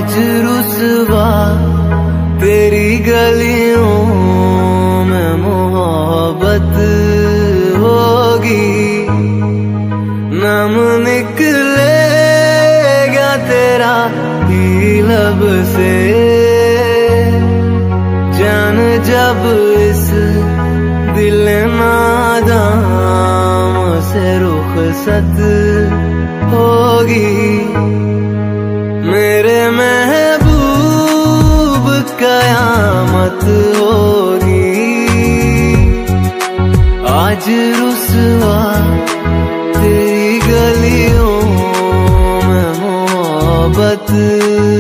आज रुसवा तेरी गलियों में मोहब्बत होगी, नम निकलेगा तेरा ही लब से, जान जब इस दिल नादाम से रुखसत होगी। मेरे महबूब कयामत होगी, आज रुसवा तेरी गलियों में मोहब्बत